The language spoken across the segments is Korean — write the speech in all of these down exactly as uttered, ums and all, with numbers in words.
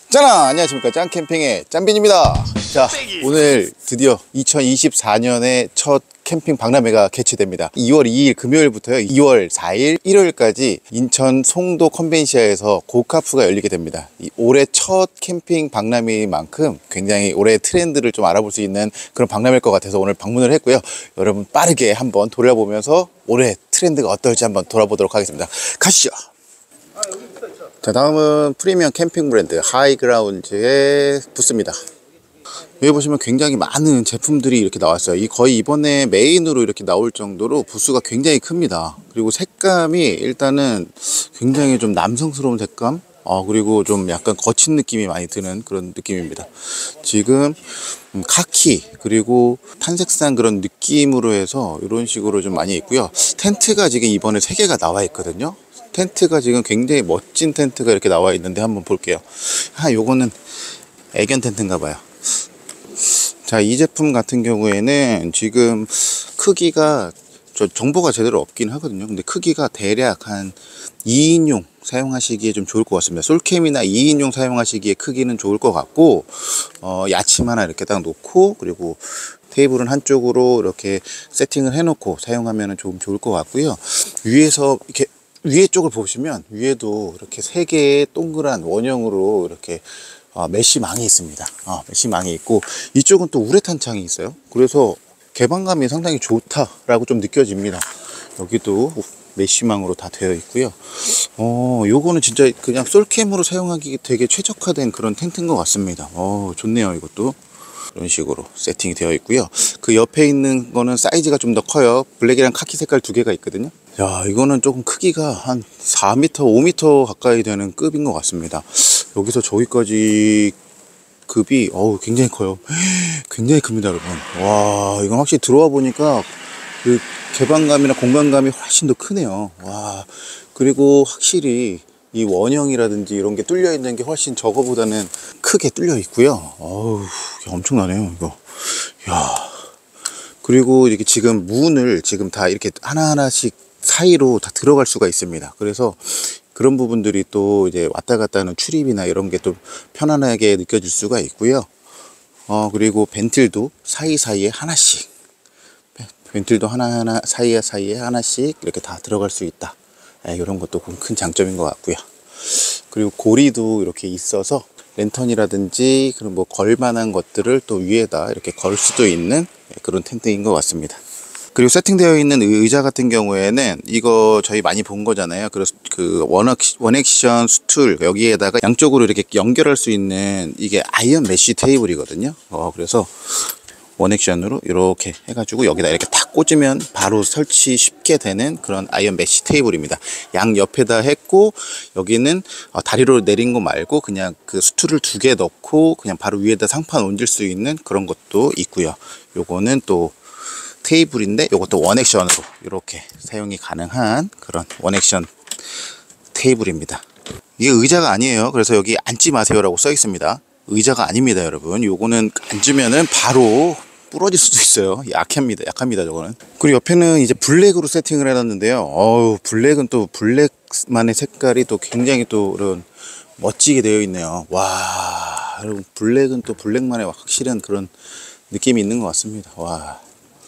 짠아! 안녕하십니까. 짠캠핑의 짠빈입니다. 자, 오늘 드디어 이천이십사 년의 첫 캠핑 박람회가 개최됩니다. 이월 이일 금요일부터요, 이월 사일 일요일까지 인천 송도 컨벤시아에서 고카프가 열리게 됩니다. 이 올해 첫 캠핑 박람회인 만큼 굉장히 올해 트렌드를 좀 알아볼 수 있는 그런 박람회일 것 같아서 오늘 방문을 했고요. 여러분 빠르게 한번 돌아보면서 올해 트렌드가 어떨지 한번 돌아보도록 하겠습니다. 가시죠. 자, 다음은 프리미엄 캠핑 브랜드 하이그라운드의 부스입니다. 여기 보시면 굉장히 많은 제품들이 이렇게 나왔어요. 이 거의 이번에 메인으로 이렇게 나올 정도로 부스가 굉장히 큽니다. 그리고 색감이 일단은 굉장히 좀 남성스러운 색감, 어, 그리고 좀 약간 거친 느낌이 많이 드는 그런 느낌입니다. 지금 카키 그리고 탄색상 그런 느낌으로 해서 이런 식으로 좀 많이 있고요. 텐트가 지금 이번에 세 개가 나와 있거든요. 텐트가 지금 굉장히 멋진 텐트가 이렇게 나와 있는데 한번 볼게요. 아, 요거는 애견 텐트인가 봐요. 자, 이 제품 같은 경우에는 지금 크기가 저 정보가 제대로 없긴 하거든요. 근데 크기가 대략 한 이 인용 사용하시기에 좀 좋을 것 같습니다. 솔캠이나 이 인용 사용하시기에 크기는 좋을 것 같고, 어, 야침 하나 이렇게 딱 놓고, 그리고 테이블은 한쪽으로 이렇게 세팅을 해 놓고 사용하면 좀 좋을 것 같고요. 위에서 이렇게 위에 쪽을 보시면 위에도 이렇게 세 개의 동그란 원형으로 이렇게 어, 메쉬망이 있습니다. 어, 메쉬망이 있고, 이쪽은 또 우레탄 창이 있어요. 그래서 개방감이 상당히 좋다라고 좀 느껴집니다. 여기도 메쉬망으로 다 되어 있고요. 어, 요거는 진짜 그냥 솔캠으로 사용하기 되게 최적화된 그런 텐트인 것 같습니다. 어, 좋네요. 이것도 이런 식으로 세팅이 되어 있고요. 그 옆에 있는 거는 사이즈가 좀 더 커요. 블랙이랑 카키 색깔 두 개가 있거든요. 야, 이거는 조금 크기가 한 사 미터, 오 미터 가까이 되는 급인 것 같습니다. 여기서 저기까지 급이 어우 굉장히 커요. 굉장히 큽니다, 여러분. 와, 이건 확실히 들어와 보니까 그 개방감이나 공간감이 훨씬 더 크네요. 와, 그리고 확실히 이 원형이라든지 이런 게 뚫려 있는 게 훨씬 저거보다는 크게 뚫려 있고요. 어우, 엄청나네요, 이거. 야, 그리고 이렇게 지금 문을 지금 다 이렇게 하나하나씩 사이로 다 들어갈 수가 있습니다. 그래서 그런 부분들이 또 이제 왔다 갔다 하는 출입이나 이런 게 또 편안하게 느껴질 수가 있고요. 어, 그리고 벤틀도 사이사이에 하나씩, 벤틀도 하나하나 사이에 사이에 하나씩 이렇게 다 들어갈 수 있다. 네, 이런 것도 큰 장점인 것 같고요. 그리고 고리도 이렇게 있어서 랜턴이라든지 그런 뭐 걸만한 것들을 또 위에다 이렇게 걸 수도 있는 그런 텐트인 것 같습니다. 그리고 세팅되어 있는 의자 같은 경우에는 이거 저희 많이 본 거잖아요. 그래서 그 원액션 스툴 여기에다가 양쪽으로 이렇게 연결할 수 있는 이게 아이언 메쉬 테이블이거든요. 어, 그래서 원액션으로 이렇게 해가지고 여기다 이렇게 탁 꽂으면 바로 설치 쉽게 되는 그런 아이언 메쉬 테이블입니다. 양 옆에다 했고, 여기는 다리로 내린 거 말고 그냥 그 스툴을 두 개 넣고 그냥 바로 위에다 상판 얹을 수 있는 그런 것도 있고요. 요거는 또 테이블인데 이것도 원액션으로 이렇게 사용이 가능한 그런 원액션 테이블입니다. 이게 의자가 아니에요. 그래서 여기 앉지 마세요 라고 써 있습니다. 의자가 아닙니다, 여러분. 요거는 앉으면은 바로 부러질 수도 있어요. 약합니다. 약합니다, 저거는. 그리고 옆에는 이제 블랙으로 세팅을 해놨는데요. 어우, 블랙은 또 블랙만의 색깔이 또 굉장히 또 이런 멋지게 되어 있네요. 와, 여러분, 블랙은 또 블랙만의 확실한 그런 느낌이 있는 것 같습니다. 와.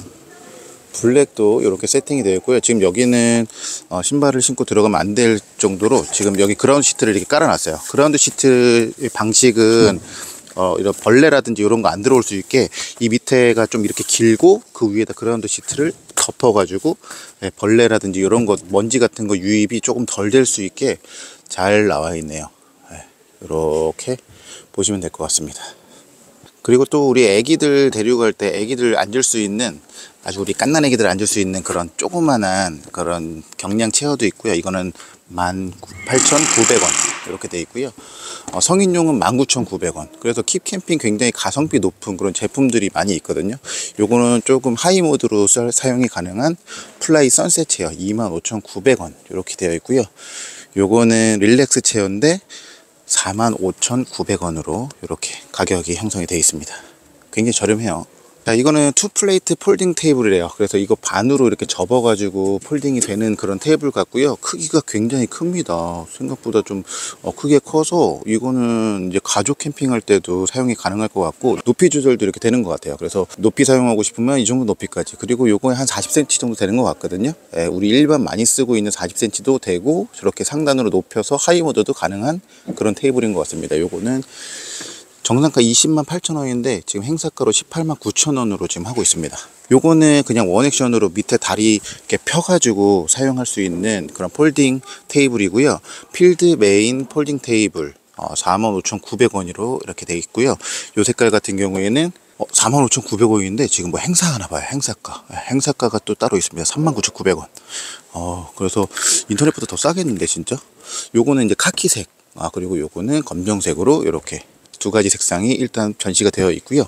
블랙도 이렇게 세팅이 되어 있고요. 지금 여기는 어, 신발을 신고 들어가면 안 될 정도로 지금 여기 그라운드 시트를 이렇게 깔아놨어요. 그라운드 시트 방식은 어, 이런 벌레라든지 이런 거 안 들어올 수 있게 이 밑에가 좀 이렇게 길고 그 위에다 그라운드 시트를 덮어가지고 네, 벌레라든지 이런 거 먼지 같은 거 유입이 조금 덜 될 수 있게 잘 나와 있네요. 네, 이렇게 보시면 될 것 같습니다. 그리고 또 우리 애기들 데리고 갈 때 애기들 앉을 수 있는 아주 우리 갓난 애기들 앉을 수 있는 그런 조그만한 그런 경량 체어도 있고요. 이거는 만 팔천구백 원 이렇게 돼 있고요. 어, 성인용은 만 구천구백 원. 그래서 킵캠핑 굉장히 가성비 높은 그런 제품들이 많이 있거든요. 요거는 조금 하이 모드로 사용이 가능한 플라이 선셋 체어 이만 오천구백 원 이렇게 되어 있고요. 요거는 릴렉스 체어인데 사만 오천구백 원으로 이렇게 가격이 형성이 되어 있습니다. 굉장히 저렴해요. 자, 이거는 투 플레이트 폴딩 테이블이래요. 그래서 이거 반으로 이렇게 접어 가지고 폴딩이 되는 그런 테이블 같고요. 크기가 굉장히 큽니다. 생각보다 좀 어, 크게 커서 이거는 이제 가족 캠핑할 때도 사용이 가능할 것 같고, 높이 조절도 이렇게 되는 것 같아요. 그래서 높이 사용하고 싶으면 이 정도 높이까지, 그리고 요거에 한 사십 센티미터 정도 되는 것 같거든요. 예, 우리 일반 많이 쓰고 있는 사십 센티미터도 되고, 저렇게 상단으로 높여서 하이 모드도 가능한 그런 테이블인 것 같습니다. 요거는 정상가 이십만 팔천 원인데 지금 행사가로 십팔만 구천 원으로 지금 하고 있습니다. 요거는 그냥 원액션으로 밑에 다리 이렇게 펴가지고 사용할 수 있는 그런 폴딩 테이블이고요. 필드 메인 폴딩 테이블 어, 사만 오천구백 원으로 이렇게 되어 있고요. 요 색깔 같은 경우에는 어, 사만 오천구백 원인데 지금 뭐 행사하나 봐요. 행사가 행사가가 또 따로 있습니다. 삼만 구천구백 원. 어, 그래서 인터넷보다 더 싸겠는데 진짜. 요거는 이제 카키색, 아 그리고 요거는 검정색으로 이렇게 두 가지 색상이 일단 전시가 되어 있고요.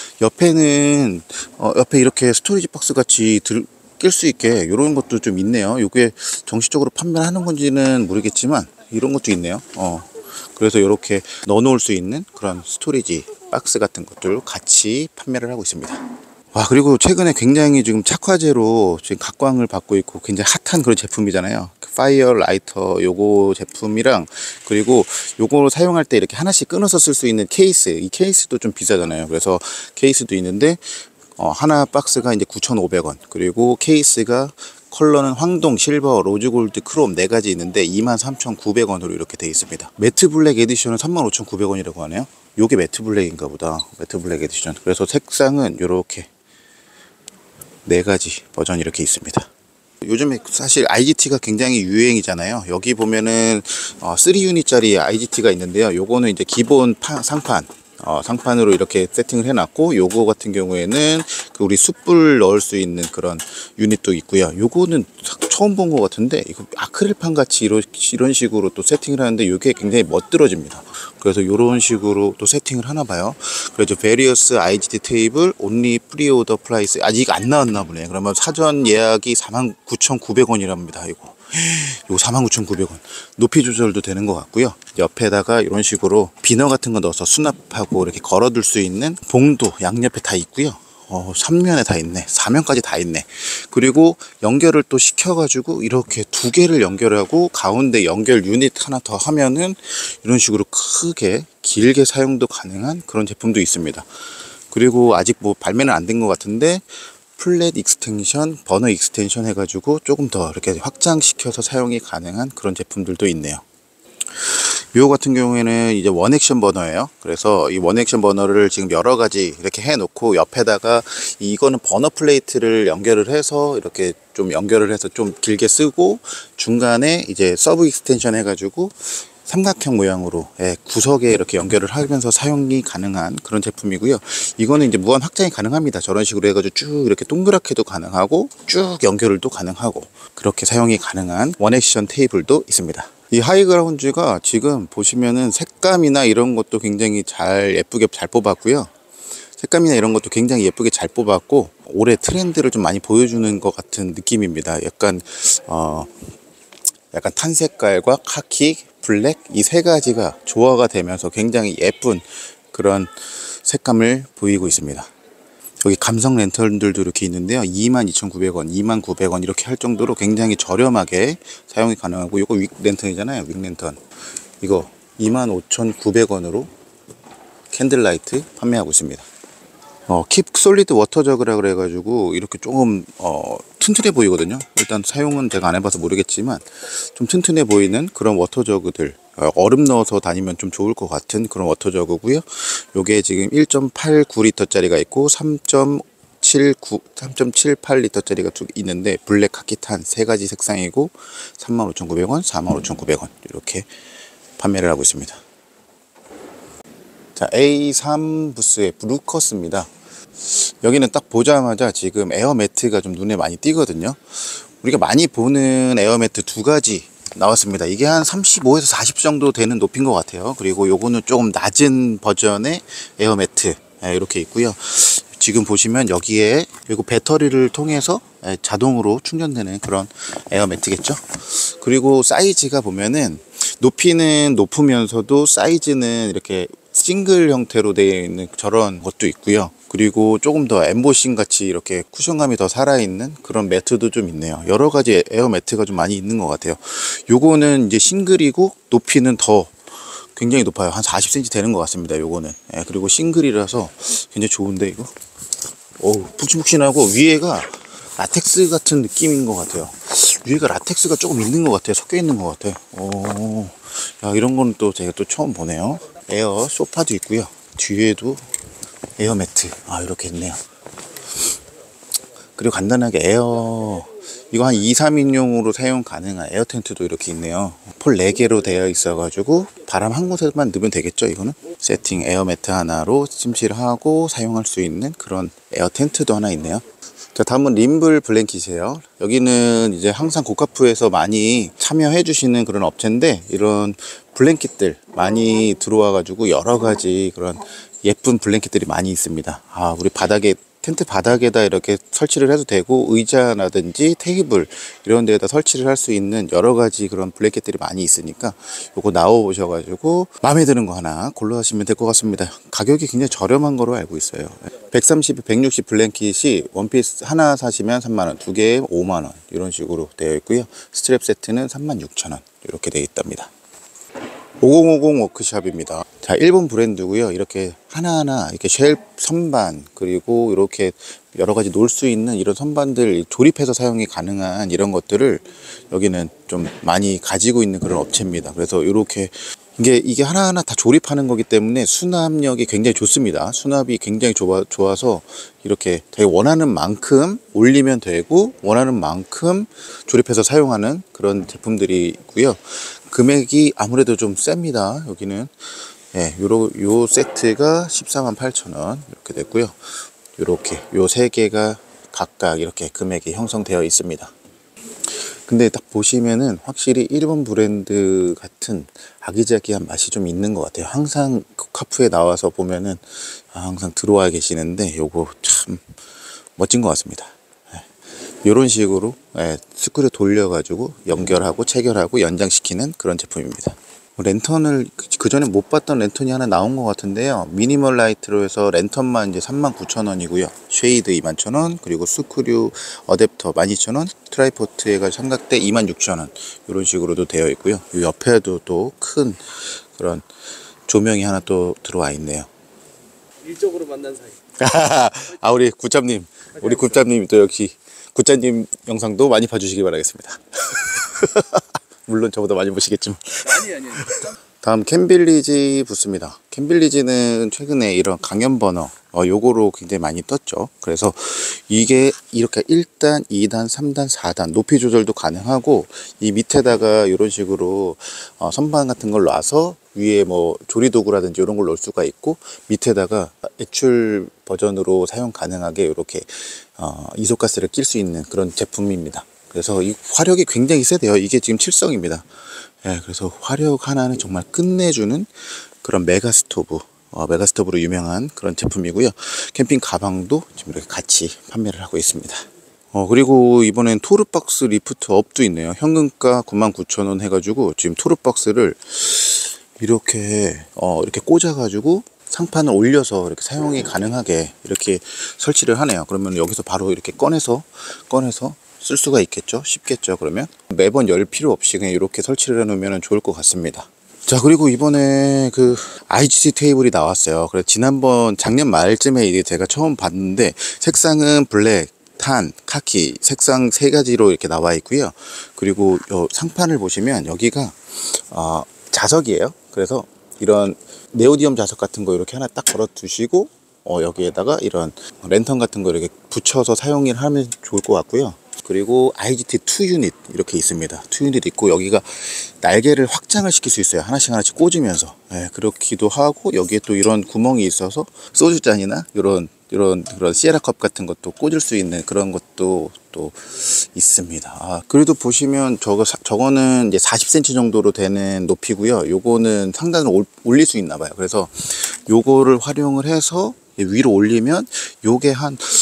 옆에는 어, 옆에 이렇게 스토리지 박스 같이 들 낄 수 있게 이런 것도 좀 있네요. 이게 정식적으로 판매하는 건지는 모르겠지만 이런 것도 있네요. 어, 그래서 이렇게 넣어 놓을 수 있는 그런 스토리지 박스 같은 것들 같이 판매를 하고 있습니다. 와, 그리고 최근에 굉장히 지금 착화제로 지금 각광을 받고 있고 굉장히 핫한 그런 제품이잖아요. 파이어 라이터 요거 제품이랑, 그리고 요거 사용할 때 이렇게 하나씩 끊어서 쓸 수 있는 케이스, 이 케이스도 좀 비싸잖아요. 그래서 케이스도 있는데 어, 하나 박스가 이제 구천오백 원, 그리고 케이스가 컬러는 황동, 실버, 로즈골드, 크롬 네 가지 있는데 이만 삼천구백 원으로 이렇게 되어 있습니다. 매트 블랙 에디션은 삼만 오천구백 원이라고 하네요. 요게 매트 블랙인가 보다. 매트 블랙 에디션. 그래서 색상은 요렇게 네 가지 버전 이렇게 있습니다. 요즘에 사실 아이지티가 굉장히 유행이잖아요. 여기 보면은 어, 삼 유닛짜리 아이지티가 있는데요. 요거는 이제 기본 파, 상판 어, 상판으로 이렇게 세팅을 해놨고, 요거 같은 경우에는 그 우리 숯불 넣을 수 있는 그런 유닛도 있고요. 요거는 처음 본 것 같은데, 이거 아크릴판 같이 이런, 이런 식으로 또 세팅을 하는데 요게 굉장히 멋들어집니다. 그래서 이런 식으로 또 세팅을 하나 봐요. 그래서 베리어스 아이지티 테이블 온리 프리오더 프라이스 아직 안 나왔나 보네. 그러면 사전 예약이 사만 구천구백 원이랍니다. 이거 요거 사만 구천구백 원. 높이 조절도 되는 것 같고요. 옆에다가 이런 식으로 비너 같은 거 넣어서 수납하고 이렇게 걸어둘 수 있는 봉도 양옆에 다 있고요. 어, 삼 면에 다 있네. 사 면까지 다 있네. 그리고 연결을 또 시켜가지고 이렇게 두 개를 연결하고 가운데 연결 유닛 하나 더 하면은 이런 식으로 크게 길게 사용도 가능한 그런 제품도 있습니다. 그리고 아직 뭐 발매는 안 된 것 같은데 플랫 익스텐션, 버너 익스텐션 해가지고 조금 더 이렇게 확장시켜서 사용이 가능한 그런 제품들도 있네요. 요 같은 경우에는 이제 원액션 버너예요. 그래서 이 원액션 버너를 지금 여러 가지 이렇게 해 놓고, 옆에다가 이거는 버너 플레이트를 연결을 해서 이렇게 좀 연결을 해서 좀 길게 쓰고, 중간에 이제 서브 익스텐션 해가지고 삼각형 모양으로 예, 구석에 이렇게 연결을 하면서 사용이 가능한 그런 제품이고요. 이거는 이제 무한 확장이 가능합니다. 저런 식으로 해가지고 쭉 이렇게 동그랗게도 가능하고 쭉 연결을 또 가능하고, 그렇게 사용이 가능한 원액션 테이블도 있습니다. 이 하이그라운드가 지금 보시면은 색감이나 이런 것도 굉장히 잘 예쁘게 잘 뽑았고요. 색감이나 이런 것도 굉장히 예쁘게 잘 뽑았고, 올해 트렌드를 좀 많이 보여주는 것 같은 느낌입니다. 약간 어 약간 탄 색깔과 카키, 블랙 이 세 가지가 조화가 되면서 굉장히 예쁜 그런 색감을 보이고 있습니다. 여기 감성 랜턴들도 이렇게 있는데요. 이만 이천구백 원, 이만 구백 원 이렇게 할 정도로 굉장히 저렴하게 사용이 가능하고, 이거 윅 랜턴이잖아요. 윅 랜턴. 이거 이만 오천구백 원으로 캔들라이트 판매하고 있습니다. 어, 킵 솔리드 워터 저그라 그래가지고 이렇게 조금 어, 튼튼해 보이거든요. 일단 사용은 제가 안 해봐서 모르겠지만 좀 튼튼해 보이는 그런 워터 저그들, 어, 얼음 넣어서 다니면 좀 좋을 것 같은 그런 워터 저그고요. 요게 지금 일 점 팔구 리터짜리가 있고 삼 점 칠구, 삼 점 칠팔 리터짜리가 쭉 있는데, 블랙 카키탄 세 가지 색상이고 삼만 오천구백 원, 사만 오천구백 원 이렇게 판매를 하고 있습니다. 자, 에이 삼 부스의 루커스입니다. 여기는 딱 보자마자 지금 에어매트가 좀 눈에 많이 띄거든요. 우리가 많이 보는 에어매트 두 가지 나왔습니다. 이게 한 삼십오에서 사십 정도 되는 높이인 것 같아요. 그리고 요거는 조금 낮은 버전의 에어매트 이렇게 있고요. 지금 보시면 여기에 그리고 배터리를 통해서 자동으로 충전되는 그런 에어매트겠죠. 그리고 사이즈가 보면은 높이는 높으면서도 사이즈는 이렇게 싱글 형태로 되어 있는 저런 것도 있고요. 그리고 조금 더 엠보싱 같이 이렇게 쿠션감이 더 살아있는 그런 매트도 좀 있네요. 여러 가지 에어 매트가 좀 많이 있는 것 같아요. 요거는 이제 싱글이고 높이는 더 굉장히 높아요. 한 사십 센티미터 되는 것 같습니다. 요거는. 예, 그리고 싱글이라서 굉장히 좋은데 이거. 어우, 푹신푹신하고 위에가 라텍스 같은 느낌인 것 같아요. 위에가 라텍스가 조금 있는 것 같아요. 섞여 있는 것 같아요. 오, 야, 이런 거는 또 제가 또 처음 보네요. 에어 소파도 있고요. 뒤에도 에어 매트. 아, 이렇게 있네요. 그리고 간단하게 에어, 이거 한 이, 삼 인용으로 사용 가능한 에어 텐트도 이렇게 있네요. 폴 네 개로 되어 있어가지고 바람 한 곳에만 넣으면 되겠죠, 이거는? 세팅 에어 매트 하나로 침실하고 사용할 수 있는 그런 에어 텐트도 하나 있네요. 자, 다음은 림블 블랭킷이에요. 여기는 이제 항상 고카프에서 많이 참여해 주시는 그런 업체인데, 이런 블랭킷들 많이 들어와 가지고 여러 가지 그런 예쁜 블랭킷들이 많이 있습니다. 아, 우리 바닥에, 텐트 바닥에다 이렇게 설치를 해도 되고, 의자라든지 테이블 이런 데에다 설치를 할 수 있는 여러 가지 그런 블랭킷들이 많이 있으니까 요거 나와 보셔가지고 마음에 드는 거 하나 골라 하시면 될 것 같습니다. 가격이 굉장히 저렴한 거로 알고 있어요. 백삼십, 백육십 블랭킷이 원피스 하나 사시면 삼만 원, 두 개에 오만 원 이런 식으로 되어 있고요. 스트랩 세트는 삼만 육천 원 이렇게 되어 있답니다. 오공오공 워크샵입니다. 자, 일본 브랜드고요. 이렇게 하나하나 이렇게 쉘프 선반, 그리고 이렇게 여러 가지 놓을 수 있는 이런 선반들 조립해서 사용이 가능한 이런 것들을 여기는 좀 많이 가지고 있는 그런 업체입니다. 그래서 이렇게 이게 이게 하나하나 다 조립하는 거기 때문에 수납력이 굉장히 좋습니다. 수납이 굉장히 좋아, 좋아서 이렇게 되게 원하는 만큼 올리면 되고 원하는 만큼 조립해서 사용하는 그런 제품들이 있고요. 금액이 아무래도 좀 셉니다. 여기는 예, 요러, 요 세트가 십사만 팔천 원 이렇게 됐고요. 요렇게 요 세 개가 각각 이렇게 금액이 형성되어 있습니다. 근데 딱 보시면은 확실히 일본 브랜드 같은 아기자기한 맛이 좀 있는 것 같아요. 항상 카프에 나와서 보면은 항상 들어와 계시는데 요거 참 멋진 것 같습니다. 이런 식으로 스크류 돌려가지고 연결하고 체결하고 연장시키는 그런 제품입니다. 랜턴을 그 전에 못 봤던 랜턴이 하나 나온 것 같은데요. 미니멀 라이트로 해서 랜턴만 이제 삼만 구천 원이고요. 쉐이드 이만 천 원, 그리고 스크류 어댑터 만 이천 원, 트라이포트 해가지고 삼각대 이만 육천 원 이런 식으로도 되어 있고요. 이 옆에도 또 큰 그런 조명이 하나 또 들어와 있네요. 일적으로 만난 사이. 아, 우리 굿잡님, 우리 굿잡님 또 역시 굿잡님 영상도 많이 봐주시기 바라겠습니다. 물론 저보다 많이 보시겠지만. 아니 아니. 다음 캠빌리지 부스입니다. 캠빌리지는 최근에 이런 강연 버너 어, 요거로 굉장히 많이 떴죠. 그래서 이게 이렇게 일 단, 이 단, 삼 단, 사 단 높이 조절도 가능하고, 이 밑에다가 이런 식으로 어, 선반 같은 걸 놔서 위에 뭐 조리도구라든지 이런 걸 놓을 수가 있고, 밑에다가 액출 버전으로 사용 가능하게 이렇게 어, 이소가스를 낄 수 있는 그런 제품입니다. 그래서 이 화력이 굉장히 세대요. 이게 지금 칠성입니다. 예, 그래서 화력 하나는 정말 끝내주는 그런 메가 스토브, 어, 메가 스토브로 유명한 그런 제품이고요. 캠핑 가방도 지금 이렇게 같이 판매를 하고 있습니다. 어, 그리고 이번엔 토르박스 리프트 업도 있네요. 현금가 구만 구천 원 해가지고 지금 토르박스를 이렇게 어, 이렇게 꽂아가지고 상판을 올려서 이렇게 사용이 가능하게 이렇게 설치를 하네요. 그러면 여기서 바로 이렇게 꺼내서 꺼내서 쓸 수가 있겠죠. 쉽겠죠. 그러면 매번 열 필요 없이 그냥 이렇게 설치를 해 놓으면 좋을 것 같습니다. 자, 그리고 이번에 그 아이지씨 테이블이 나왔어요. 그래서 지난번 작년 말쯤에 이게 제가 처음 봤는데, 색상은 블랙, 탄, 카키 색상 세 가지로 이렇게 나와 있고요. 그리고 요 상판을 보시면 여기가 어, 자석이에요. 그래서 이런 네오디움 자석 같은 거 이렇게 하나 딱 걸어 두시고 어, 여기에다가 이런 랜턴 같은 거 이렇게 붙여서 사용을 하면 좋을 것 같고요. 그리고 아이지티 투 유닛 이렇게 있습니다. 투 유닛 있고, 여기가 날개를 확장을 시킬 수 있어요. 하나씩 하나씩 꽂으면서. 예, 그렇기도 하고, 여기에 또 이런 구멍이 있어서 소주잔이나 이런 이런 그런 시에라컵 같은 것도 꽂을 수 있는 그런 것도 또 있습니다. 아, 그래도 보시면 저거 저거는 이제 사십 센티미터 정도로 되는 높이고요. 요거는 상단으로 올릴 수 있나 봐요. 그래서 요거를 활용을 해서 위로 올리면 요게 한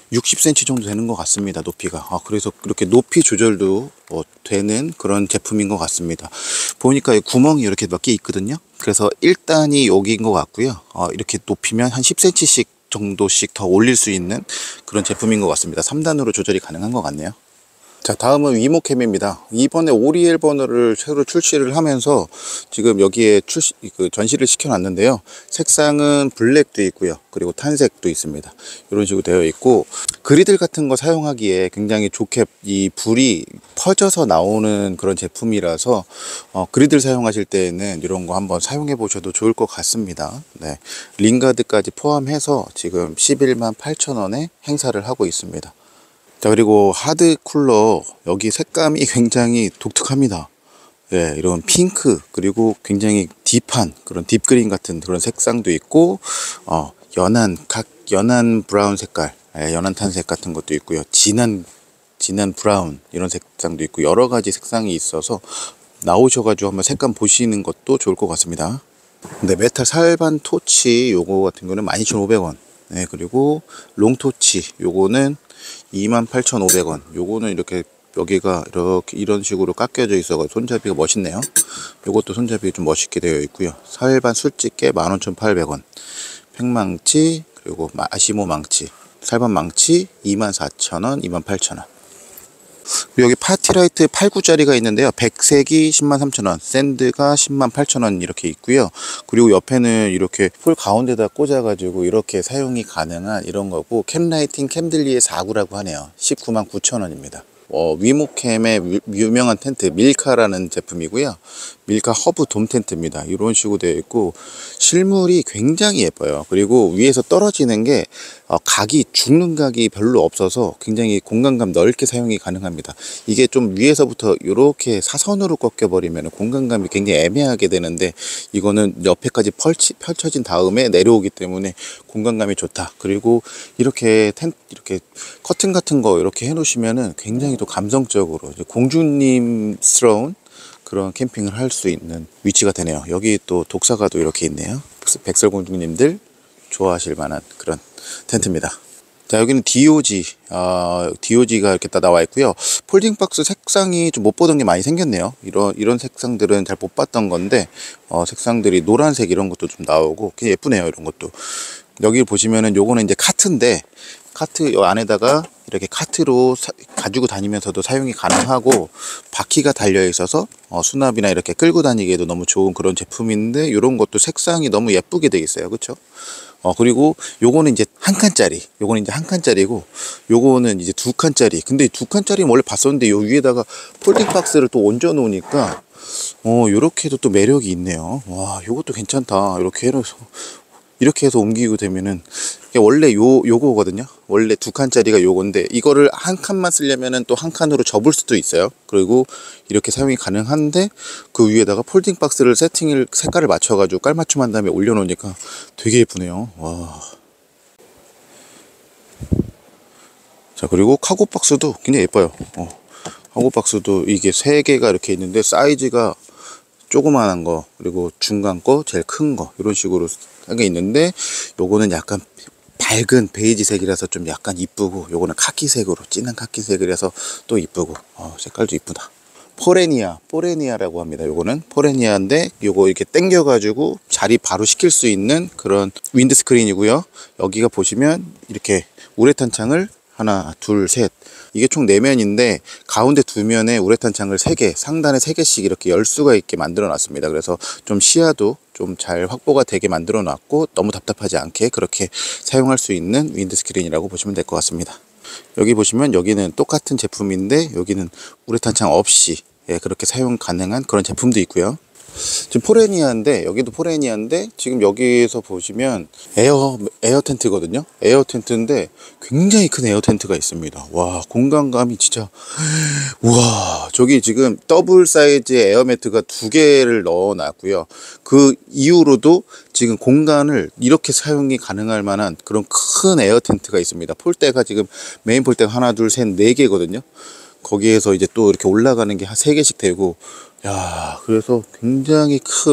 육십 센티미터 정도 되는 것 같습니다. 높이가. 아, 그래서 이렇게 높이 조절도 어, 되는 그런 제품인 것 같습니다. 보니까 이 구멍이 이렇게 몇 개 있거든요. 그래서 일 단이 여기인 것 같고요. 어, 이렇게 높이면 한 십 센티미터씩 정도씩 더 올릴 수 있는 그런 제품인 것 같습니다. 삼 단으로 조절이 가능한 것 같네요. 자, 다음은 위모캠입니다. 이번에 오리엘 버너를 새로 출시를 하면서 지금 여기에 출시, 그 전시를 시켜놨는데요. 색상은 블랙도 있고요. 그리고 탄색도 있습니다. 이런 식으로 되어 있고, 그리들 같은 거 사용하기에 굉장히 좋게 이 불이 퍼져서 나오는 그런 제품이라서, 어, 그리들 사용하실 때에는 이런 거 한번 사용해 보셔도 좋을 것 같습니다. 네. 링가드까지 포함해서 지금 십일만 팔천 원에 행사를 하고 있습니다. 자, 그리고 하드 쿨러, 여기 색감이 굉장히 독특합니다. 예, 이런 핑크, 그리고 굉장히 딥한 그런 딥그린 같은 그런 색상도 있고, 어, 연한, 각 연한 브라운 색깔, 예, 연한 탄색 같은 것도 있고요. 진한, 진한 브라운, 이런 색상도 있고, 여러 가지 색상이 있어서 나오셔가지고 한번 색감 보시는 것도 좋을 것 같습니다. 근데 메탈 살반 토치, 요거 같은 거는 만 이천오백 원. 네, 그리고 롱토치, 요거는 이만 팔천오백 원. 요거는 이렇게 여기가 이렇게 이런 식으로 깎여져 있어 손잡이가 멋있네요. 요것도 손잡이 좀 멋있게 되어 있고요. 살반 술집게 만 오천팔백 원. 팽망치, 그리고 아시모 망치, 살반 망치 이만 사천 원, 이만 팔천 원. 여기 파티라이트 팔 구짜리가 있는데요. 백색이 십만 삼천 원, 샌드가 십만 팔천 원 이렇게 있고요. 그리고 옆에는 이렇게 폴 가운데다 꽂아가지고 이렇게 사용이 가능한 이런 거고, 캠라이팅 캠들리의 사 구라고 하네요. 십구만 구천 원입니다. 어, 위모캠의 유명한 텐트 밀카라는 제품이고요. 밀카 허브 돔 텐트입니다. 이런 식으로 되어 있고, 실물이 굉장히 예뻐요. 그리고 위에서 떨어지는 게 어, 각이 죽는 각이 별로 없어서 굉장히 공간감 넓게 사용이 가능합니다. 이게 좀 위에서부터 이렇게 사선으로 꺾여 버리면 공간감이 굉장히 애매하게 되는데, 이거는 옆에까지 펼치, 펼쳐진 다음에 내려오기 때문에 공간감이 좋다. 그리고 이렇게 텐 이렇게 커튼 같은 거 이렇게 해 놓으시면은 굉장히 또 감성적으로 공주님스러운 그런 캠핑을 할 수 있는 위치가 되네요. 여기 또 독사가도 이렇게 있네요. 백설공주님들 좋아하실 만한 그런 텐트입니다. 자, 여기는 디오지, 어, 디오지가 이렇게 딱 나와 있고요. 폴딩 박스 색상이 좀 못 보던 게 많이 생겼네요. 이런 이런 색상들은 잘 못 봤던 건데, 어, 색상들이 노란색 이런 것도 좀 나오고 그냥 예쁘네요. 이런 것도. 여기 보시면은 요거는 이제 카트인데, 카트 요 안에다가 이렇게 카트로 사, 가지고 다니면서도 사용이 가능하고, 바퀴가 달려 있어서 어, 수납이나 이렇게 끌고 다니기에도 너무 좋은 그런 제품인데, 이런 것도 색상이 너무 예쁘게 되어 있어요. 그렇죠? 어, 그리고 요거는 이제 한 칸짜리, 요거는 이제 한 칸짜리고, 요거는 이제 두 칸짜리. 근데 두 칸짜리는 원래 봤었는데, 요 위에다가 폴딩 박스를 또 얹어 놓으니까 어, 요렇게 해도 또 매력이 있네요. 와, 요것도 괜찮다. 이렇게 해서 이렇게 해서 옮기고 되면은, 원래 요 요거거든요. 원래 두 칸짜리가 요건데, 이거를 한 칸만 쓰려면은 또 한 칸으로 접을 수도 있어요. 그리고 이렇게 사용이 가능한데, 그 위에다가 폴딩 박스를 세팅을 색깔을 맞춰가지고 깔맞춤한 다음에 올려놓으니까 되게 예쁘네요. 와. 자, 그리고 카고 박스도 굉장히 예뻐요. 어. 카고 박스도 이게 세 개가 이렇게 있는데, 사이즈가 조그만한 거, 그리고 중간 거, 제일 큰 거, 이런 식으로 하게 있는데, 요거는 약간 밝은 베이지색이라서 좀 약간 이쁘고, 요거는 카키색으로, 진한 카키색이라서 또 이쁘고, 어, 색깔도 이쁘다. 포레니아, 포레니아라고 합니다. 요거는 포레니아인데, 요거 이렇게 당겨가지고 자리 바로 시킬 수 있는 그런 윈드 스크린이고요. 여기가 보시면 이렇게 우레탄 창을 하나, 둘, 셋. 이게 총 네 면인데, 가운데 두 면에 우레탄 창을 세 개, 상단에 세 개씩 이렇게 열 수가 있게 만들어 놨습니다. 그래서 좀 시야도 좀 잘 확보가 되게 만들어 놨고, 너무 답답하지 않게 그렇게 사용할 수 있는 윈드 스크린이라고 보시면 될 것 같습니다. 여기 보시면 여기는 똑같은 제품인데, 여기는 우레탄 창 없이, 예, 그렇게 사용 가능한 그런 제품도 있고요. 지금 포레니아인데, 여기도 포레니아인데, 지금 여기에서 보시면 에어 에어 텐트거든요. 에어 텐트인데 굉장히 큰 에어 텐트가 있습니다. 와, 공간감이 진짜, 와, 저기 지금 더블 사이즈의 에어 매트가 두 개를 넣어 놨고요. 그 이후로도 지금 공간을 이렇게 사용이 가능할 만한 그런 큰 에어 텐트가 있습니다. 폴대가 지금 메인 폴대가 하나, 둘, 셋, 네 개거든요. 거기에서 이제 또 이렇게 올라가는 게 한 세 개씩 되고, 야, 그래서 굉장히 큰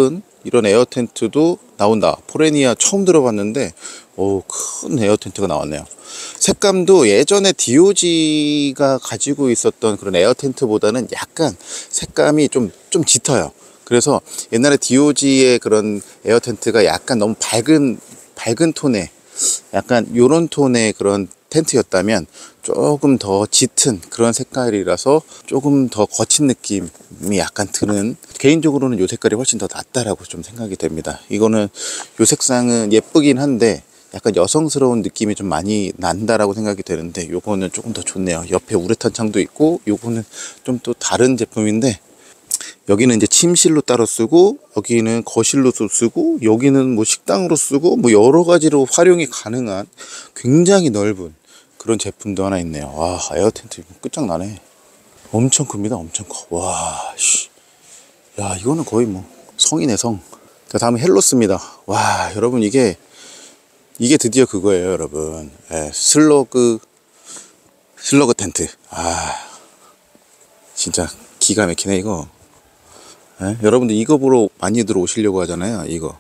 이런 에어 텐트도 나온다. 포레니아 처음 들어봤는데 오, 큰 에어 텐트가 나왔네요. 색감도 예전에 디오지가 가지고 있었던 그런 에어 텐트보다는 약간 색감이 좀, 좀 짙어요. 그래서 옛날에 디오지의 그런 에어 텐트가 약간 너무 밝은, 밝은 톤의 약간 요런 톤의 그런 텐트였다면 조금 더 짙은 그런 색깔이라서 조금 더 거친 느낌이 약간 드는, 개인적으로는 요 색깔이 훨씬 더 낫다라고 좀 생각이 됩니다. 이거는 요 색상은 예쁘긴 한데 약간 여성스러운 느낌이 좀 많이 난다라고 생각이 되는데 요거는 조금 더 좋네요. 옆에 우레탄 창도 있고 요거는 좀 또 다른 제품인데 여기는 이제 침실로 따로 쓰고 여기는 거실로 쓰고 여기는 뭐 식당으로 쓰고 뭐 여러 가지로 활용이 가능한 굉장히 넓은 그런 제품도 하나 있네요. 와, 에어 텐트 끝장나네. 엄청 큽니다. 엄청 커. 와, 씨. 야, 이거는 거의 뭐 성이네 성. 자, 다음에 헬로스입니다. 와, 여러분 이게 이게 드디어 그거예요, 여러분. 예, 슬러그 슬러그 텐트. 아, 진짜 기가 막히네 이거. 예? 여러분들 이거 보러 많이들 오시려고 하잖아요. 이거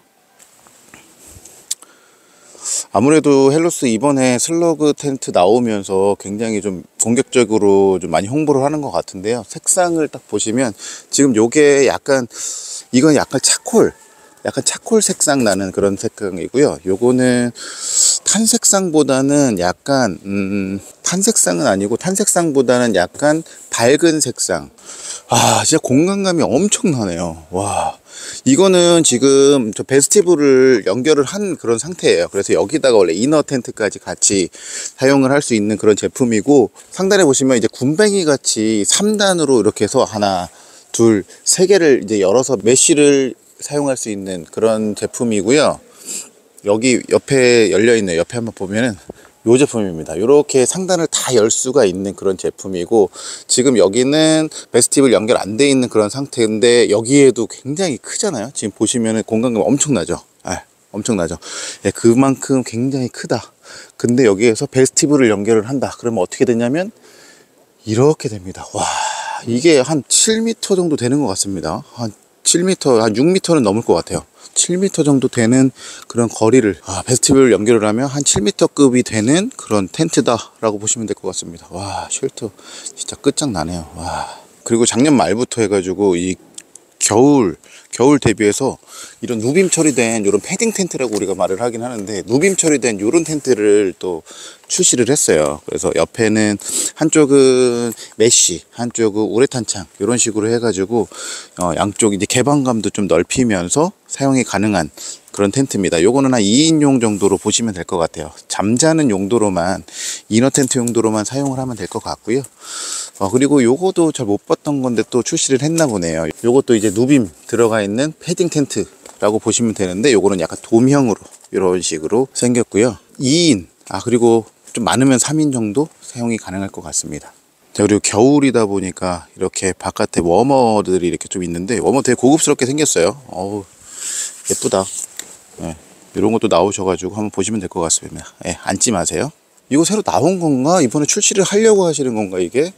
아무래도 헬로스 이번에 슬러그 텐트 나오면서 굉장히 좀 공격적으로 좀 많이 홍보를 하는 것 같은데요. 색상을 딱 보시면 지금 요게 약간, 이건 약간 차콜 약간 차콜 색상 나는 그런 색상이고요. 요거는 탄색상보다는 약간 음, 탄색상은 아니고 탄색상보다는 약간 밝은 색상. 아, 진짜 공간감이 엄청나네요. 와, 이거는 지금 저 베스티블을 연결을 한 그런 상태예요. 그래서 여기다가 원래 이너 텐트까지 같이 사용을 할 수 있는 그런 제품이고, 상단에 보시면 이제 군뱅이 같이 삼 단으로 이렇게 해서 하나 둘 세 개를 이제 열어서 메쉬를 사용할 수 있는 그런 제품이고요. 여기 옆에 열려있는, 옆에 한번 보면은 요 제품입니다. 이렇게 상단을 다 열 수가 있는 그런 제품이고, 지금 여기는 베스티블 연결 안 돼 있는 그런 상태인데 여기에도 굉장히 크잖아요. 지금 보시면은 공간감 엄청나죠. 아, 엄청나죠. 예, 그만큼 굉장히 크다. 근데 여기에서 베스티블을 연결을 한다. 그러면 어떻게 되냐면 이렇게 됩니다. 와, 이게 한 칠 미터 정도 되는 것 같습니다. 한 칠 미터, 한 육 미터는 넘을 것 같아요. 칠 미터 정도 되는 그런 거리를, 아, 베스티블 연결을 하면 한 칠 미터급이 되는 그런 텐트다 라고 보시면 될 것 같습니다. 와, 쉘터 진짜 끝장나네요. 와, 그리고 작년 말부터 해가지고 이 겨울 겨울 대비해서 이런 누빔 처리된 이런 패딩 텐트라고 우리가 말을 하긴 하는데, 누빔 처리된 이런 텐트를 또 출시를 했어요. 그래서 옆에는 한쪽은 메쉬, 한쪽은 우레탄 창, 이런 식으로 해가지고 어, 양쪽 이제 개방감도 좀 넓히면서 사용이 가능한 그런 텐트입니다. 요거는 한 이 인용 정도로 보시면 될 것 같아요. 잠자는 용도로만, 이너 텐트 용도로만 사용을 하면 될 것 같고요. 어, 그리고 요거도 잘 못 봤던 건데 또 출시를 했나 보네요. 요것도 이제 누빔 들어가 있는 패딩 텐트라고 보시면 되는데, 요거는 약간 돔형으로 이런 식으로 생겼고요. 이 인, 아, 그리고 좀 많으면 삼 인 정도 사용이 가능할 것 같습니다. 자, 그리고 겨울이다 보니까 이렇게 바깥에 워머들이 이렇게 좀 있는데, 워머 되게 고급스럽게 생겼어요. 어우, 예쁘다. 예, 이런 것도 나오셔가지고 한번 보시면 될 것 같습니다. 예, 앉지 마세요. 이거 새로 나온 건가? 이번에 출시를 하려고 하시는 건가, 이게?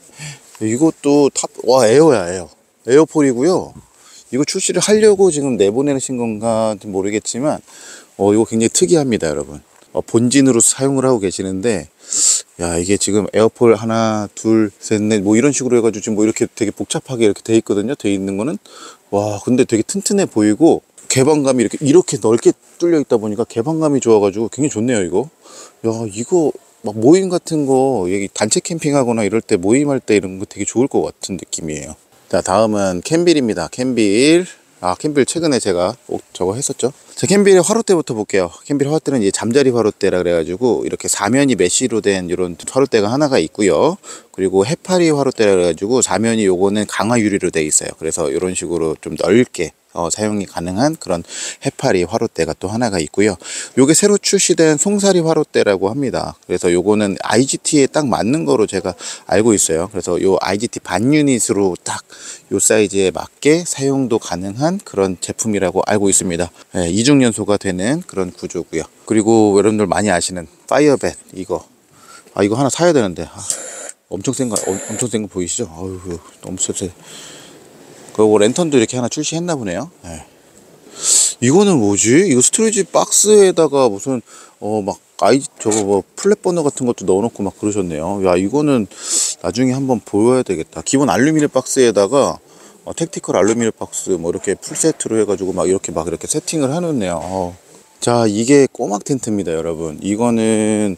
이것도 탑, 와, 에어야, 에어. 에어폴이고요. 이거 출시를 하려고 지금 내보내신 건가 모르겠지만, 어, 이거 굉장히 특이합니다, 여러분. 어, 본진으로 사용을 하고 계시는데, 야, 이게 지금 에어폴 하나, 둘, 셋, 넷, 뭐 이런 식으로 해가지고 지금 뭐 이렇게 되게 복잡하게 이렇게 돼 있거든요. 돼 있는 거는. 와, 근데 되게 튼튼해 보이고, 개방감이 이렇게, 이렇게 넓게 뚫려 있다 보니까 개방감이 좋아가지고 굉장히 좋네요, 이거. 야, 이거, 막 모임 같은 거, 여기 단체 캠핑하거나 이럴 때 모임할 때 이런 거 되게 좋을 것 같은 느낌이에요. 자, 다음은 캔빌입니다. 캔빌. 아, 캔빌 최근에 제가 저거 했었죠. 자, 캔빌의 화롯대부터 볼게요. 캔빌 화롯대는 이제 잠자리 화롯대라 그래가지고 이렇게 사면이 메쉬로 된 이런 화롯대가 하나가 있고요. 그리고 해파리 화롯대라 그래가지고 사면이 요거는 강화 유리로 돼 있어요. 그래서 이런 식으로 좀 넓게 어, 사용이 가능한 그런 해파리 화롯대가 또 하나가 있고요. 요게 새로 출시된 송사리 화롯대라고 합니다. 그래서 요거는 아이지티에 딱 맞는 거로 제가 알고 있어요. 그래서 요 아이지티 반 유닛으로 딱 요 사이즈에 맞게 사용도 가능한 그런 제품이라고 알고 있습니다. 네, 이중 연소가 되는 그런 구조고요. 그리고 여러분들 많이 아시는 파이어벳, 이거 아 이거 하나 사야 되는데, 아, 엄청 센 거, 엄청 센 거 보이시죠? 어휴, 너무 쎄쎄. 그리고 랜턴도 이렇게 하나 출시했나 보네요. 네. 이거는 뭐지? 이거 스토리지 박스에다가 무슨 어 막 아이 저거 뭐 플랫 버너 같은 것도 넣어놓고 막 그러셨네요. 야, 이거는 나중에 한번 보여야 되겠다. 기본 알루미늄 박스에다가 어, 택티컬 알루미늄 박스 뭐 이렇게 풀 세트로 해가지고 막 이렇게 막 이렇게 세팅을 해놓네요. 어. 자, 이게 꼬막 텐트입니다, 여러분. 이거는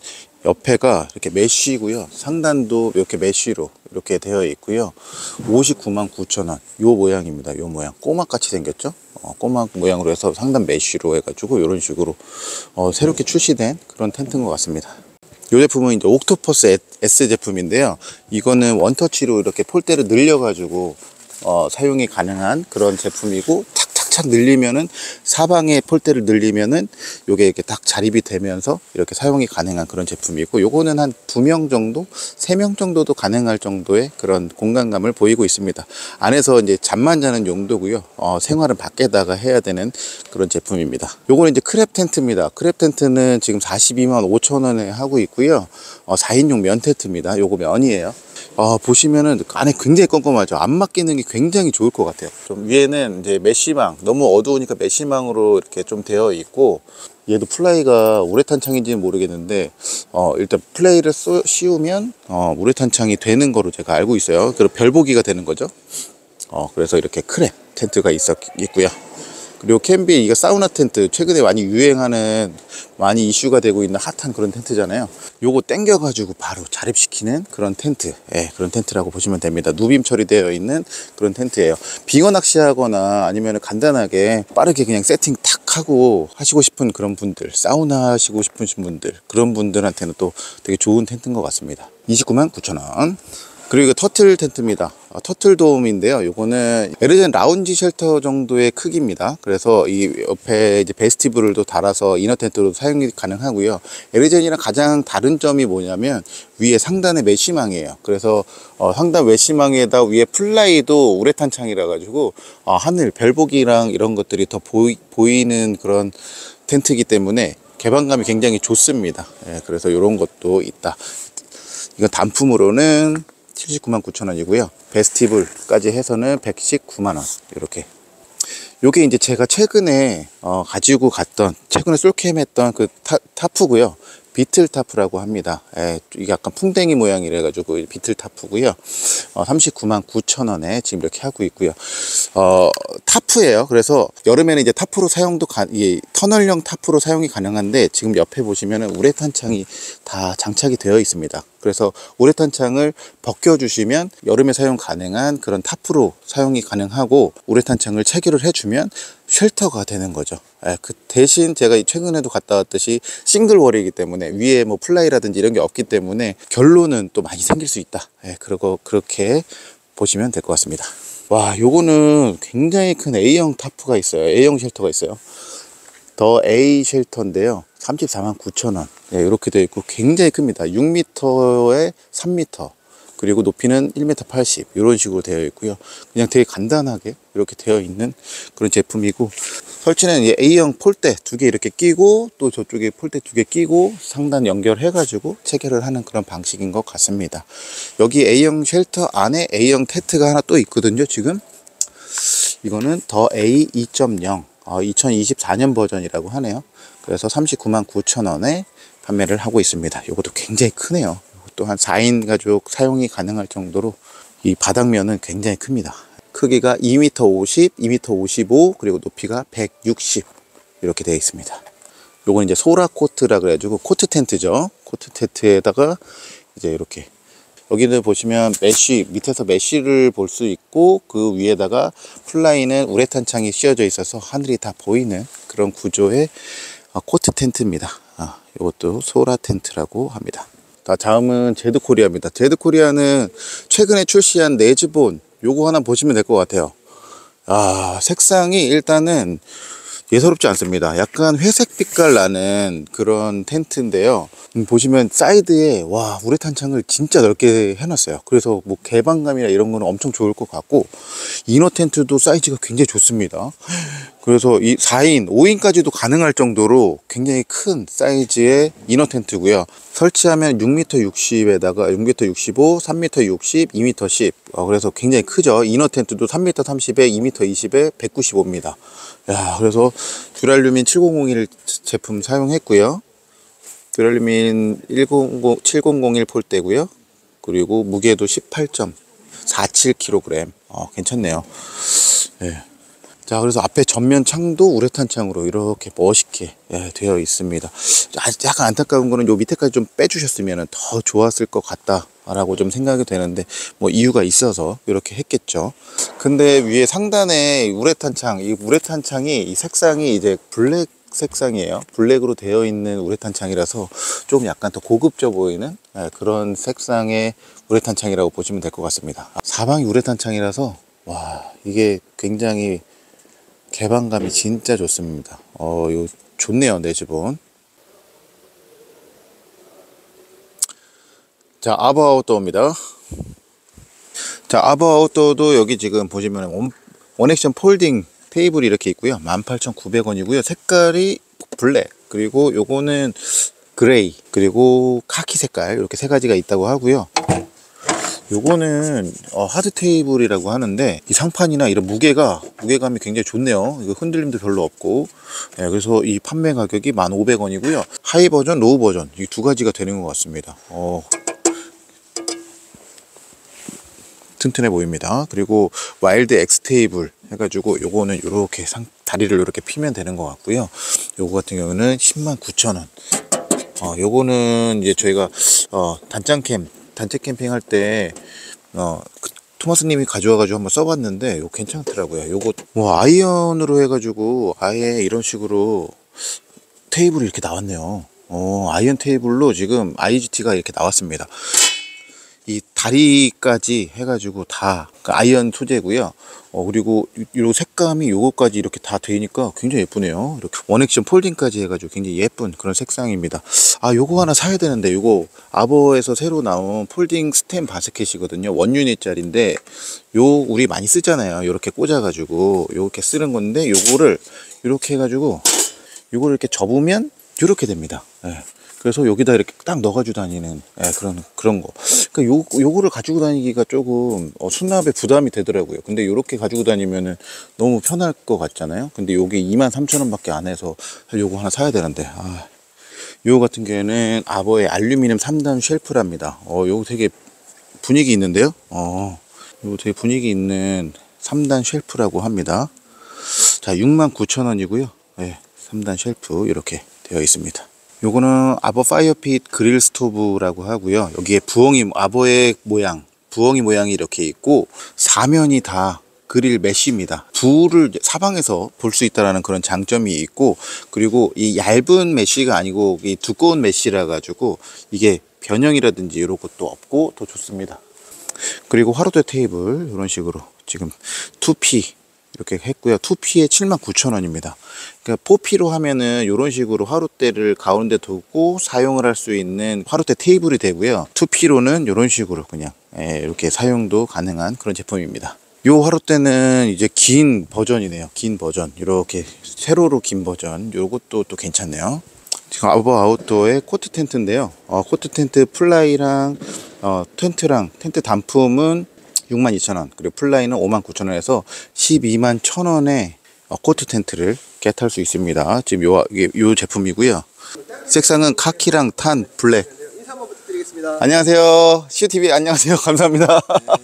옆에가 이렇게 메쉬고요. 상단도 이렇게 메쉬로 이렇게 되어 있고요. 오십구만 구천 원. 요 모양입니다. 요 모양. 꼬막 같이 생겼죠? 어, 꼬막 모양으로 해서 상단 메쉬로 해가지고 이런 식으로 어, 새롭게 출시된 그런 텐트인 것 같습니다. 이 제품은 이제 옥토퍼스 S 제품인데요. 이거는 원터치로 이렇게 폴대를 늘려가지고 어, 사용이 가능한 그런 제품이고, 착착착 늘리면은 사방에 폴대를 늘리면은 요게 이렇게 딱 자립이 되면서 이렇게 사용이 가능한 그런 제품이고, 요거는 한 두 명 정도, 세 명 정도도 가능할 정도의 그런 공간감을 보이고 있습니다. 안에서 이제 잠만 자는 용도고요. 어, 생활은 밖에다가 해야 되는 그런 제품입니다. 요거는 이제 크랩 텐트입니다. 크랩 텐트는 지금 사십이만 오천 원에 하고 있고요. 어, 사 인용 면 텐트입니다. 요거 면이에요. 어, 보시면은 안에 굉장히 껌껌하죠. 안막 기능이 굉장히 좋을 것 같아요. 좀 위에는 이제 메쉬망, 너무 어두우니까 메쉬망으로 이렇게 좀 되어 있고, 얘도 플라이가 우레탄 창인지는 모르겠는데 어, 일단 플레이를 쏘, 씌우면 어, 우레탄 창이 되는 거로 제가 알고 있어요. 그리고 별보기가 되는 거죠. 어, 그래서 이렇게 크랩 텐트가 있었, 있고요. 그리고 캔비, 이거 사우나 텐트, 최근에 많이 유행하는, 많이 이슈가 되고 있는 핫한 그런 텐트잖아요. 요거 땡겨가지고 바로 자립시키는 그런 텐트, 예, 그런 텐트라고 보시면 됩니다. 누빔 처리되어 있는 그런 텐트예요. 빙어 낚시하거나 아니면 간단하게 빠르게 그냥 세팅 탁 하고 하시고 싶은 그런 분들, 사우나 하시고 싶으신 분들, 그런 분들한테는 또 되게 좋은 텐트인 것 같습니다. 이십구만 구천 원. 그리고 이거 터틀 텐트입니다. 아, 터틀 돔인데요. 요거는 에르젠 라운지 쉘터 정도의 크기입니다. 그래서 이 옆에 이제 베스티블도 달아서 이너 텐트로 사용이 가능하고요. 에르젠이랑 가장 다른 점이 뭐냐면 위에 상단에 메쉬망이에요. 그래서 어, 상단 메쉬망에다 위에 플라이도 우레탄 창이라 가지고 어, 하늘 별보기랑 이런 것들이 더 보이, 보이는 그런 텐트이기 때문에 개방감이 굉장히 좋습니다. 예, 그래서 이런 것도 있다. 이건 단품으로는 칠십구만 구천 원이고요. 베스티블까지 해서는 백십구만 원. 이렇게. 요게 이제 제가 최근에 어, 가지고 갔던, 최근에 솔캠 했던 그 타, 타프고요. 비틀 타프라고 합니다. 예, 이게 약간 풍뎅이 모양이라 가지고 비틀 타프고요. 어, 삼십구만 구천 원에 지금 이렇게 하고 있고요. 어, 타프예요. 그래서 여름에는 이제 타프로 사용도 가, 이 터널형 타프로 사용이 가능한데, 지금 옆에 보시면은 우레탄 창이 다 장착이 되어 있습니다. 그래서 우레탄 창을 벗겨주시면 여름에 사용 가능한 그런 타프로 사용이 가능하고, 우레탄 창을 체결을 해주면 쉘터가 되는 거죠. 예, 그 대신 제가 최근에도 갔다 왔듯이 싱글월이기 때문에 위에 뭐 플라이라든지 이런 게 없기 때문에 결로는 또 많이 생길 수 있다. 예, 그리고 그렇게 보시면 될 것 같습니다. 와, 요거는 굉장히 큰 A형 타프가 있어요. A형 쉘터가 있어요. 더 A 쉘터인데요. 삼십사만 구천 원. 예, 이렇게 되어 있고 굉장히 큽니다. 육 미터에 삼 미터. 그리고 높이는 일 미터 팔십. 이런 식으로 되어 있고요. 그냥 되게 간단하게 이렇게 되어 있는 그런 제품이고, 설치는 이제 A형 폴대 두 개 이렇게 끼고, 또 저쪽에 폴대 두 개 끼고 상단 연결해 가지고 체결을 하는 그런 방식인 것 같습니다. 여기 A형 쉘터 안에 A형 텐트가 하나 또 있거든요. 지금 이거는 더 A 이 점 영, 어, 이천이십사 년 버전이라고 하네요. 그래서 삼십구만 구천 원에 판매를 하고 있습니다. 이것도 굉장히 크네요. 또 한 사 인 가족 사용이 가능할 정도로 이 바닥면은 굉장히 큽니다. 크기가 이 미터 오십, 이 미터 오십오, 그리고 높이가 백육십 이렇게 되어 있습니다. 요건 이제 소라 코트라 그래가지고 코트 텐트죠. 코트 텐트에다가 이제 이렇게, 여기는 보시면 메쉬, 밑에서 메쉬를 볼 수 있고, 그 위에다가 플라이는 우레탄 창이 씌워져 있어서 하늘이 다 보이는 그런 구조의 코트 텐트입니다. 아, 이것도 소라 텐트라고 합니다. 자, 다음은 제드코리아입니다. 제드코리아는 최근에 출시한 네즈본, 요거 하나 보시면 될 것 같아요. 아, 색상이 일단은 예사롭지 않습니다. 약간 회색 빛깔 나는 그런 텐트인데요. 음, 보시면 사이드에 와, 우레탄 창을 진짜 넓게 해놨어요. 그래서 뭐 개방감이나 이런 거는 엄청 좋을 것 같고, 이너 텐트도 사이즈가 굉장히 좋습니다. 그래서 이 사 인, 오 인까지도 가능할 정도로 굉장히 큰 사이즈의 이너 텐트고요. 설치하면 육 미터 육십에다가 육 미터 육십오, 삼 미터 육십, 이 미터 십. 어, 그래서 굉장히 크죠. 이너 텐트도 삼 미터 삼십에 이 미터 이십에 백구십오입니다. 야, 그래서 듀랄루민 칠공공일 제품 사용했고요. 듀랄루민 칠공공일 폴대고요. 그리고 무게도 십팔 점 사칠 킬로그램. 어, 괜찮네요. 예. 자, 그래서 앞에 전면 창도 우레탄 창으로 이렇게 멋있게 예, 되어 있습니다. 아, 약간 안타까운 거는 요 밑에까지 좀 빼주셨으면 더 좋았을 것 같다 라고 좀 생각이 되는데, 뭐 이유가 있어서 이렇게 했겠죠. 근데 위에 상단에 우레탄 창, 이 우레탄 창이 이 색상이 이제 블랙 색상이에요. 블랙으로 되어 있는 우레탄 창이라서 좀 약간 더 고급져 보이는 예, 그런 색상의 우레탄 창이라고 보시면 될 것 같습니다. 사방이 우레탄 창이라서 와, 이게 굉장히 개방감이 진짜 좋습니다. 어, 이거 좋네요, 내지본. 자, 아버 아웃도어입니다. 자, 아버 아웃도어도 여기 지금 보시면 원, 원액션 폴딩 테이블이 이렇게 있고요. 만 팔천구백 원이고요. 색깔이 블랙, 그리고 요거는 그레이, 그리고 카키 색깔, 이렇게 세 가지가 있다고 하고요. 요거는 어, 하드 테이블이라고 하는데, 이 상판이나 이런 무게가 무게감이 굉장히 좋네요. 이거 흔들림도 별로 없고. 예, 그래서 이 판매 가격이 만 오백 원이고요 하이 버전, 로우 버전 이 두 가지가 되는 것 같습니다. 어, 튼튼해 보입니다. 그리고 와일드 X 테이블 해가지고 요거는 요렇게 상, 다리를 이렇게 피면 되는 것 같고요. 요거 같은 경우는 십만 구천 원. 어, 요거는 이제 저희가 어, 단장캠 단체 캠핑 할 때 어, 그, 토마스님이 가져와가지고 한번 써봤는데 이거 괜찮더라고요. 요거 뭐 아이언으로 해가지고 아예 이런 식으로 테이블이 이렇게 나왔네요. 어, 아이언 테이블로 지금 아이지티가 이렇게 나왔습니다. 이 다리까지 해가지고 다 아이언 소재고요. 어, 그리고 요 색감이 요거까지 이렇게 다 되니까 굉장히 예쁘네요. 이렇게 원액션 폴딩까지 해가지고 굉장히 예쁜 그런 색상입니다. 아, 요거 하나 사야 되는데, 요거 아버에서 새로 나온 폴딩 스템 바스켓이거든요. 원 유닛짜리인데 요 우리 많이 쓰잖아요. 요렇게 꽂아가지고 요렇게 쓰는 건데, 요거를 요렇게 해가지고 요거를 이렇게 접으면 요렇게 됩니다. 예. 그래서 여기다 이렇게 딱 넣어가지고 다니는 예, 그런 그런 거. 그러니까 요 요거를 가지고 다니기가 조금 어, 수납에 부담이 되더라고요. 근데 요렇게 가지고 다니면은 너무 편할 것 같잖아요. 근데 요게 이만 삼천 원밖에 안 해서 요거 하나 사야 되는데. 아, 요거 같은 경우에는 아버의 알루미늄 삼 단 쉘프랍니다. 어, 요거 되게 분위기 있는데요. 어, 요거 되게 분위기 있는 삼 단 쉘프라고 합니다. 자, 육만 구천 원이고요. 예, 삼 단 쉘프 이렇게 되어 있습니다. 요거는 아버 파이어핏 그릴 스토브라고 하고요. 여기에 부엉이, 아버의 모양, 부엉이 모양이 이렇게 있고, 사면이 다 그릴 메쉬입니다. 불을 사방에서 볼 수 있다는 그런 장점이 있고, 그리고 이 얇은 메쉬가 아니고 이 두꺼운 메쉬라 가지고 이게 변형이라든지 이런 것도 없고 더 좋습니다. 그리고 화로대 테이블 이런 식으로 지금 투 피 이렇게 했고요. 투 피에 칠만 구천 원입니다. 그러니까 사 피로 하면은 이런 식으로 화롯대를 가운데 두고 사용을 할 수 있는 화롯대 테이블이 되고요. 투 피로는 이런 식으로 그냥 이렇게 사용도 가능한 그런 제품입니다. 요 화롯대는 이제 긴 버전이네요. 긴 버전. 이렇게 세로로 긴 버전. 요것도 또 괜찮네요. 지금 아버 아웃도어의 코트 텐트인데요. 어, 코트 텐트 플라이랑 어, 텐트랑 텐트 단품은 육만 이천 원, 그리고 플라이는 오만 구천 원에서 십이만 천 원에 어, 코트 텐트를 겟할 수 있습니다. 지금 요, 이게 요 제품이고요. 색상은 카키랑 탄 블랙. 인사 한번 부탁드리겠습니다. 안녕하세요. 시우티비 안녕하세요. 감사합니다.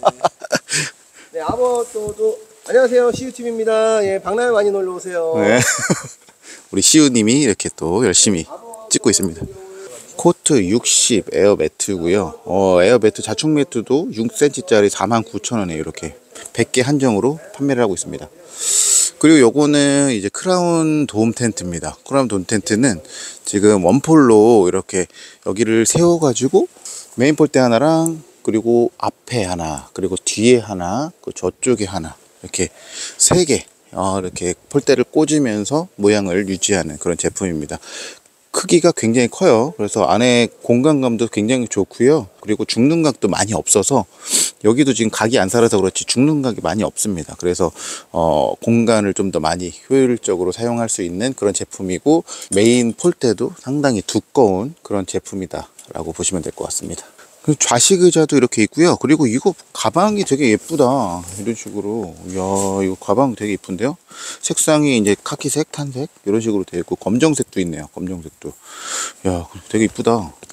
네, 아버또도 안녕하세요. 시우팀입니다. 예, 박람회 많이 놀러 오세요. 네. 우리 시우님이 이렇게 또 열심히 찍고 있습니다. 코트 육십 에어 매트고요. 어, 에어 매트 자충 매트도 육 센티미터짜리 사만 구천 원에 이렇게 백 개 한정으로 판매를 하고 있습니다. 그리고 요거는 이제 크라운 돔 텐트입니다. 크라운 돔 텐트는 지금 원폴로 이렇게 여기를 세워 가지고 메인 폴대 하나랑, 그리고 앞에 하나, 그리고 뒤에 하나, 그 저쪽에 하나, 이렇게 세 개 어, 이렇게 폴대를 꽂으면서 모양을 유지하는 그런 제품입니다. 크기가 굉장히 커요. 그래서 안에 공간감도 굉장히 좋고요. 그리고 죽는 각도 많이 없어서 여기도 지금 각이 안 살아서 그렇지 죽는 각이 많이 없습니다. 그래서 어, 공간을 좀 더 많이 효율적으로 사용할 수 있는 그런 제품이고, 메인 폴대도 상당히 두꺼운 그런 제품이다 라고 보시면 될 것 같습니다. 좌식 의자도 이렇게 있고요. 그리고 이거 가방이 되게 예쁘다. 이런 식으로. 이야, 이거 가방 되게 예쁜데요. 색상이 이제 카키색, 탄색 이런 식으로 되어 있고, 검정색도 있네요. 검정색도. 야, 되게 이쁘다.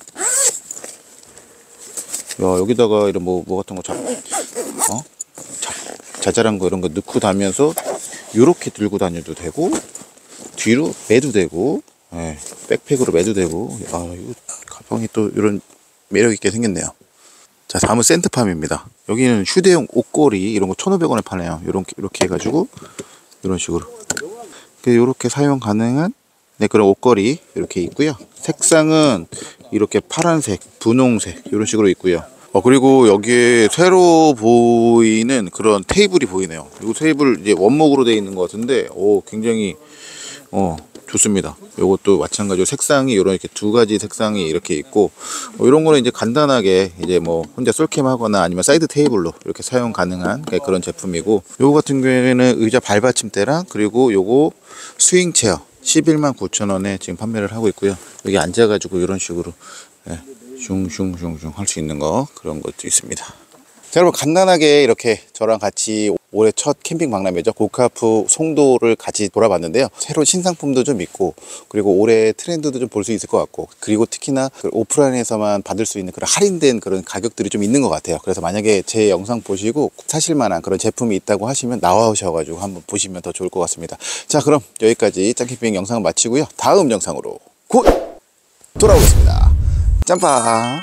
야, 여기다가 이런 뭐, 뭐 같은 거 잡, 어? 자, 자잘한 거 이런 거 넣고 다니면서 요렇게 들고 다녀도 되고, 뒤로 매도 되고, 예, 백팩으로 매도 되고. 아, 이거 가방이 또 이런 매력 있게 생겼네요. 자, 다음은 센트팜입니다. 여기는 휴대용 옷걸이 이런 거 천오백 원에 파네요. 이렇게 이렇게 해가지고 이런 식으로 이렇게 사용 가능한 네, 그런 옷걸이 이렇게 있고요. 색상은 이렇게 파란색, 분홍색 이런 식으로 있고요. 어, 그리고 여기에 새로 보이는 그런 테이블이 보이네요. 이 테이블 이제 원목으로 되어 있는 것 같은데, 오, 굉장히 어, 좋습니다. 요것도 마찬가지로 색상이 이렇게 두 가지 색상이 이렇게 있고, 어, 이런 거는 이제 간단하게 이제 뭐 혼자 솔캠 하거나 아니면 사이드 테이블로 이렇게 사용 가능한 그런 제품이고, 요거 같은 경우에는 의자 발받침대랑 그리고 요거 스윙 체어 십일만 구천 원에 지금 판매를 하고 있고요. 여기 앉아가지고 이런 식으로 예, 슝슝슝슝 할 수 있는 거, 그런 것도 있습니다. 자, 여러분 간단하게 이렇게 저랑 같이 올해 첫 캠핑 박람회죠, 고카프 송도를 같이 돌아봤는데요. 새로운 신상품도 좀 있고, 그리고 올해 트렌드도 좀 볼 수 있을 것 같고, 그리고 특히나 그 오프라인에서만 받을 수 있는 그런 할인된 그런 가격들이 좀 있는 것 같아요. 그래서 만약에 제 영상 보시고 사실 만한 그런 제품이 있다고 하시면 나와오셔가지고 한번 보시면 더 좋을 것 같습니다. 자, 그럼 여기까지 짱캠핑 영상을 마치고요. 다음 영상으로 곧 돌아오겠습니다. 짬파.